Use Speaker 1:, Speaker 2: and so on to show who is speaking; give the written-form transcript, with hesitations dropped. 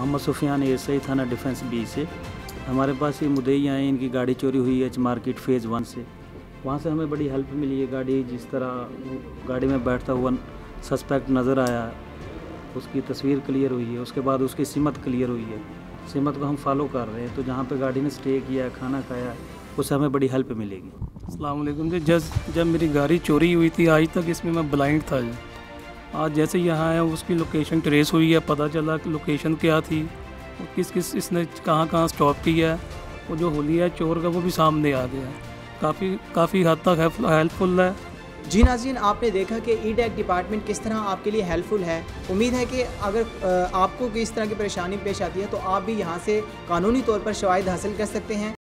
Speaker 1: Mohammad Sufiyan ASI थाना Defence B से। हमारे पास ये मुद्दई आए, इनकी गाड़ी चोरी हुई है मार्केट फेज़ 1 से। वहाँ से हमें बड़ी हेल्प मिली है। गाड़ी जिस तरह गाड़ी में बैठता हुआ सस्पेक्ट नज़र आया, उसकी तस्वीर क्लियर हुई है, उसके बाद उसकी सिमत क्लियर हुई है। सिमत को हम फॉलो कर रहे हैं, तो जहाँ पे गाड़ी ने स्टे किया, खाना खाया, उससे हमें बड़ी हेल्प मिलेगी।
Speaker 2: अस्सलाम वालेकुम जी। जब मेरी गाड़ी चोरी हुई थी, आज तक इसमें मैं ब्लाइंड था जी। आज जैसे यहाँ आया, उसकी लोकेशन ट्रेस हुई है, पता चला कि लोकेशन क्या थी और किस इसने कहाँ स्टॉप किया है। वो जो हुलिया है चोर का, वो भी सामने आ गया है। काफ़ी हद तक हेल्पफुल है।
Speaker 3: जी नाज़रीन, आपने देखा कि ई-टैग डिपार्टमेंट किस तरह आपके लिए हेल्पफुल है। उम्मीद है कि अगर आपको किस तरह की परेशानी पेश आती है तो आप भी यहाँ से कानूनी तौर पर शवाहिद हासिल कर सकते हैं।